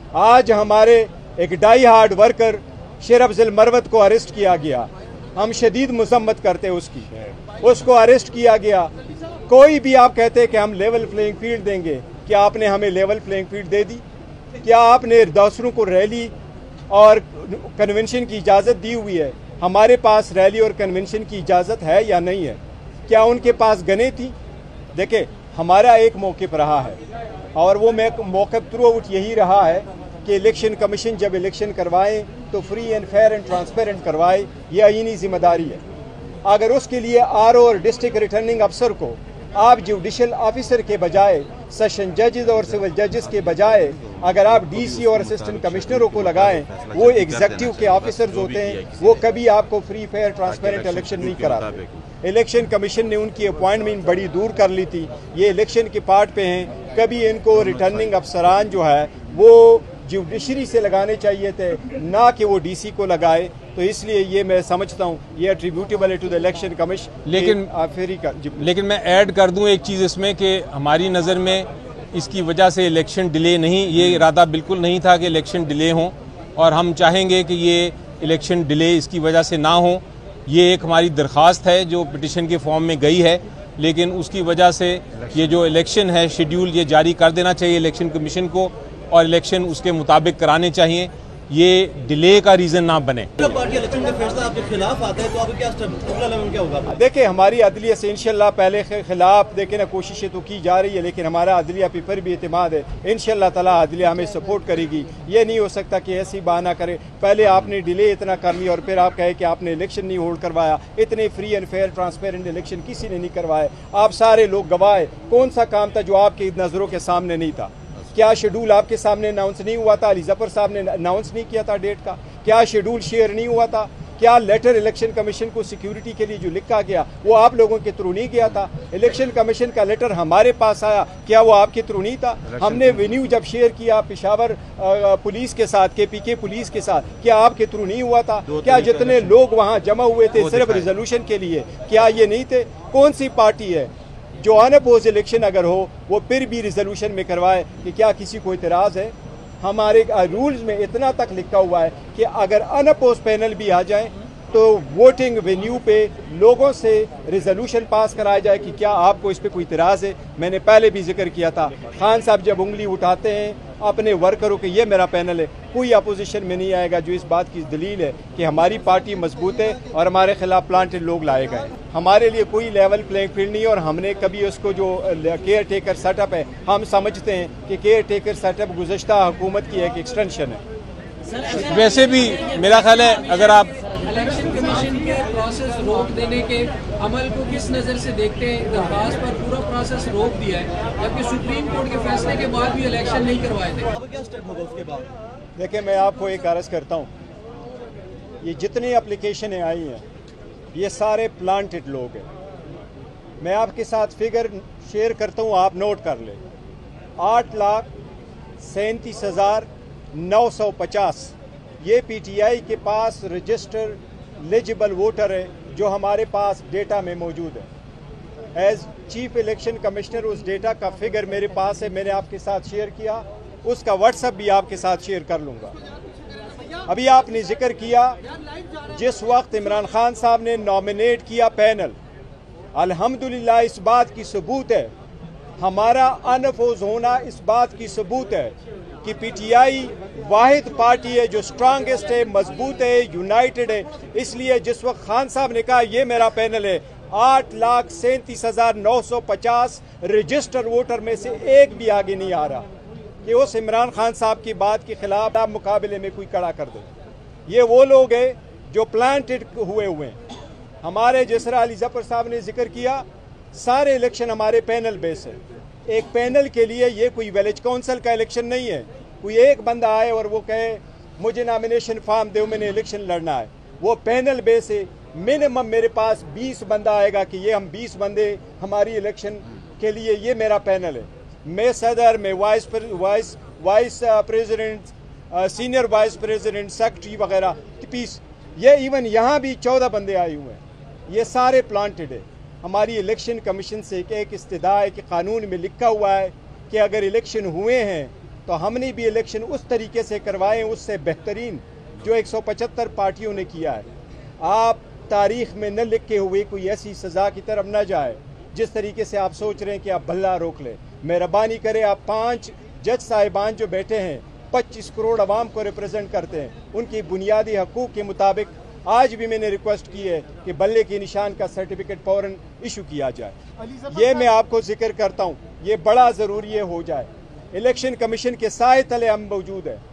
आज हमारे एक डाई हार्ड वर्कर शेर अफजल मरवत को अरेस्ट किया गया। हम शदीद मजम्मत करते उसकी, उसको अरेस्ट किया गया। कोई भी आप कहते हैं कि हम लेवल प्लेइंग फील्ड देंगे, क्या आपने हमें लेवल प्लेइंग फील्ड दे दी? क्या आपने दूसरों को रैली और कन्वेंशन की इजाज़त दी हुई है? हमारे पास रैली और कन्वेंशन की इजाज़त है या नहीं है? क्या उनके पास गने थी? देखिए, हमारा एक मौक़िफ़ रहा है और वो मौक़िफ़ थ्रू आउट यही रहा है कि इलेक्शन कमीशन जब इलेक्शन करवाएं तो free and fair and transparent करवाए, ये आईनी जिम्मेदारी है। अगर उसके लिए आरओ और डिस्ट्रिक्ट रिटर्निंग अफसर को आप जुडिशल ऑफिसर के बजाय, सेशन जजेस और सिविल जजेस के बजाय अगर आप डीसी और असिस्टेंट कमिश्नरों को लगाएं, वो एग्जीक्यूटिव के ऑफिसर्स होते हैं, वो कभी आपको फ्री फेयर ट्रांसपेरेंट इलेक्शन नहीं कराते। इलेक्शन कमीशन ने उनकी अपॉइंटमेंट बड़ी दूर कर ली थी, ये इलेक्शन के पार्ट पे हैं। कभी इनको रिटर्निंग अफसरान जो है वो जुडिशरी से लगाने चाहिए थे, ना कि वो डीसी को लगाए। तो इसलिए ये मैं समझता हूँ ये एट्रीब्यूटेबल है टू द इलेक्शन कमीशन। लेकिन मैं ऐड कर दूं एक चीज़ इसमें कि हमारी नज़र में इसकी वजह से इलेक्शन डिले नहीं, ये इरादा बिल्कुल नहीं था कि इलेक्शन डिले हों, और हम चाहेंगे कि ये इलेक्शन डिले इसकी वजह से ना हो। ये एक हमारी दरख्वास्त है जो पिटिशन के फॉर्म में गई है, लेकिन उसकी वजह से ये जो इलेक्शन है शेड्यूल ये जारी कर देना चाहिए इलेक्शन कमीशन को, और इलेक्शन उसके मुताबिक कराने चाहिए, ये डिले का रीज़न ना बने। पार्टी इलेक्शन का फैसला आपके खिलाफ आता है तो अब क्या होगा? देखिए, हमारी अदलिया से इंशाल्लाह पहले खिलाफ देखे ना कोशिशें तो की जा रही है, लेकिन हमारा अदलिया पे पर भी एतमाद है। इंशाल्लाह ताला अदलिया हमें सपोर्ट करेगी। ये नहीं हो सकता कि ऐसी बहाना करे, पहले आपने डिले इतना कर लिया और फिर आप कहे कि आपने इलेक्शन नहीं होल्ड करवाया। इतने free and fair transparent election किसी ने नहीं करवाए। आप सारे लोग गवाह। कौन सा काम था जो आपकी नज़रों के सामने नहीं था? क्या शेड्यूल आपके सामने अनाउंस नहीं हुआ था? अली जफर साहब ने अनाउंस नहीं किया था डेट का? क्या शेड्यूल शेयर नहीं हुआ था? क्या लेटर इलेक्शन कमीशन को सिक्योरिटी के लिए जो लिखा गया वो आप लोगों के थ्रू नहीं गया था? इलेक्शन कमीशन का लेटर हमारे पास आया, क्या वो आपके थ्रू नहीं था? हमने वेन्यू जब शेयर किया पेशावर पुलिस के साथ, KPK पुलिस के साथ, क्या आपके थ्रू नहीं हुआ था? क्या जितने लोग वहाँ जमा हुए थे सिर्फ रिजोल्यूशन के लिए, क्या ये नहीं थे? कौन सी पार्टी है जो अनअपोज इलेक्शन अगर हो वो फिर भी रिजोल्यूशन में करवाए कि क्या किसी को इतराज़ है? हमारे रूल्स में इतना तक लिखा हुआ है कि अगर अनअपोज पैनल भी आ जाए तो वोटिंग वेन्यू पे लोगों से रिजोल्यूशन पास कराया जाए कि क्या आपको इस पर कोई इतराज़ है। मैंने पहले भी जिक्र किया था, खान साहब जब उंगली उठाते हैं अपने वर्करों के ये मेरा पैनल है, कोई अपोजिशन में नहीं आएगा, जो इस बात की दलील है कि हमारी पार्टी मजबूत है और हमारे खिलाफ प्लांटेड लोग लाए गए। हमारे लिए कोई लेवल प्लेइंग फील्ड नहीं है और हमने कभी उसको जो केयर टेकर सेटअप है, हम समझते हैं कि केयर टेकर सेटअप गुज़श्ता हुकूमत की एक एक्सटेंशन है। वैसे भी मेरा ख्याल है अगर आप इलेक्शन कमीशन के प्रोसेस रोक देने के अमल को किस नज़र से देखते हैं? दरख्वास्त पर पूरा प्रोसेस रोक दिया है, जबकि सुप्रीम कोर्ट के फैसले के बाद भी इलेक्शन नहीं करवाए थे। अब क्या स्टेप होगा उसके बाद? देखिए, मैं आपको एक अर्ज़ करता हूँ, ये जितनी एप्लीकेशनें आई हैं ये सारे प्लांटेड लोग हैं। मैं आपके साथ फिगर शेयर करता हूँ, आप नोट कर लें। 8,37,950 ये PTI के पास रजिस्टर एलिजिबल वोटर है जो हमारे पास डेटा में मौजूद है। एज चीफ इलेक्शन कमिश्नर उस डेटा का फिगर मेरे पास है, मैंने आपके साथ शेयर किया, उसका व्हाट्सएप भी आपके साथ शेयर कर लूँगा। अभी आपने जिक्र किया जिस वक्त इमरान खान साहब ने नॉमिनेट किया पैनल, अल्हम्दुलिल्लाह इस बात की सबूत है, हमारा अनअपोज होना इस बात की सबूत है कि PTI वाहिद पार्टी है जो स्ट्रांगेस्ट है, मजबूत है, यूनाइटेड है। इसलिए जिस वक्त खान साहब ने कहा ये मेरा पैनल है, 8,37,950 रजिस्टर वोटर में से एक भी आगे नहीं आ रहा कि उस इमरान खान साहब की बात के खिलाफ आप मुकाबले में कोई खड़ा कर दे। ये वो लोग हैं जो प्लांटेड हुए हैं। हमारे जिसरा अली जफर साहब ने जिक्र किया, सारे इलेक्शन हमारे पैनल बेस है। एक पैनल के लिए ये कोई विलेज काउंसिल का इलेक्शन नहीं है, कोई एक बंदा आए और वो कहे मुझे नॉमिनेशन फॉर्म दो मैंने इलेक्शन लड़ना है। वो पैनल बेस है। मिनिमम मेरे पास 20 बंदा आएगा कि ये हम 20 बंदे हमारी इलेक्शन के लिए, ये मेरा पैनल है। मैं सदर, मैं vice president, senior vice president, secretary वगैरह, पीस, ये इवन यहाँ भी 14 बंदे आए हुए हैं। ये सारे प्लांटेड है। हमारी इलेक्शन कमीशन से एक इस्तदा है कि कानून में लिखा हुआ है कि अगर इलेक्शन हुए हैं तो हमने भी इलेक्शन उस तरीके से करवाएं, उससे बेहतरीन जो 175 पार्टियों ने किया है। आप तारीख में न लिखे हुए कोई ऐसी सज़ा की तरफ न जाए जिस तरीके से आप सोच रहे हैं कि आप भल्ला रोक लें। मेहरबानी करें, आप 5 जज साहिबान जो बैठे हैं 25 करोड़ आवाम को रिप्रेजेंट करते हैं, उनकी बुनियादी हकूक़ के मुताबिक आज भी मैंने रिक्वेस्ट की है कि बल्ले के निशान का सर्टिफिकेट फ़ौरन इशू किया जाए। ये मैं आपको जिक्र करता हूँ, ये बड़ा ज़रूरी हो जाए। इलेक्शन कमीशन के साए तले हम मौजूद है।